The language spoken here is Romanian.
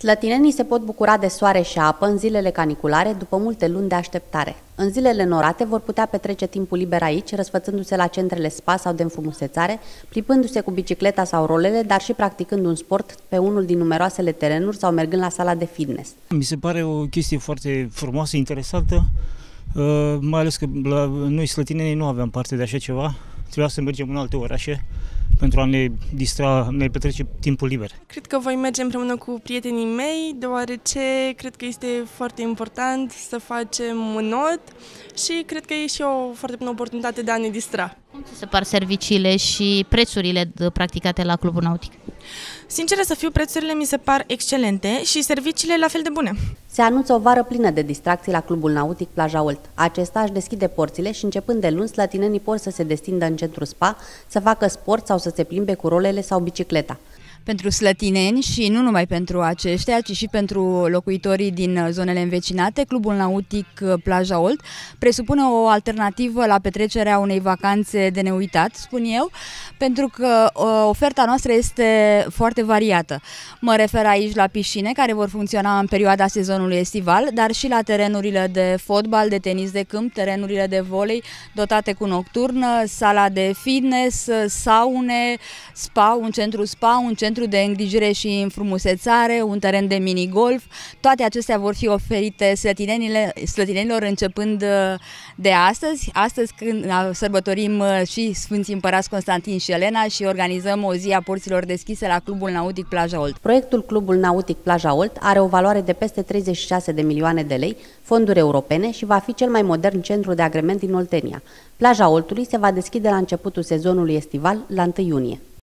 Slătinenii se pot bucura de soare și apă în zilele caniculare după multe luni de așteptare. În zilele norate vor putea petrece timpul liber aici, răsfățându-se la centrele spa sau de înfrumusețare, plimbându-se cu bicicleta sau rolele, dar și practicând un sport pe unul din numeroasele terenuri sau mergând la sala de fitness. Mi se pare o chestie foarte frumoasă, interesantă, mai ales că la noi slătinenii nu aveam parte de așa ceva. Trebuia să mergem în alte orașe pentru a ne distra, ne petrece timpul liber. Cred că voi merge împreună cu prietenii mei, deoarece cred că este foarte important să facem un not și cred că e și o foarte bună oportunitate de a ne distra. Cum ți se par serviciile și prețurile practicate la Clubul Nautic? Sincer să fiu, prețurile mi se par excelente și serviciile la fel de bune. Se anunță o vară plină de distracții la Clubul Nautic Plaja Olt. Acesta își deschide porțile și începând de luni, slătinenii pot să se destindă în centrul spa, să facă sport sau să se plimbe cu rolele sau bicicleta. Pentru slătineni și nu numai pentru aceștia, ci și pentru locuitorii din zonele învecinate, Clubul Nautic Plaja Olt presupune o alternativă la petrecerea unei vacanțe de neuitat, spun eu, pentru că oferta noastră este foarte variată. Mă refer aici la piscine, care vor funcționa în perioada sezonului estival, dar și la terenurile de fotbal, de tenis de câmp, terenurile de volei dotate cu nocturnă, sala de fitness, saune, spa, un centru de îngrijire și înfrumusețare, un teren de minigolf. Toate acestea vor fi oferite slătinenilor începând de astăzi. Astăzi, când sărbătorim și Sfânții Împărați Constantin și Elena și organizăm o zi a porților deschise la Clubul Nautic Plaja Olt. Proiectul Clubul Nautic Plaja Olt are o valoare de peste 36 de milioane de lei, fonduri europene și va fi cel mai modern centru de agrement din Oltenia. Plaja Oltului se va deschide la începutul sezonului estival, la 1 iunie.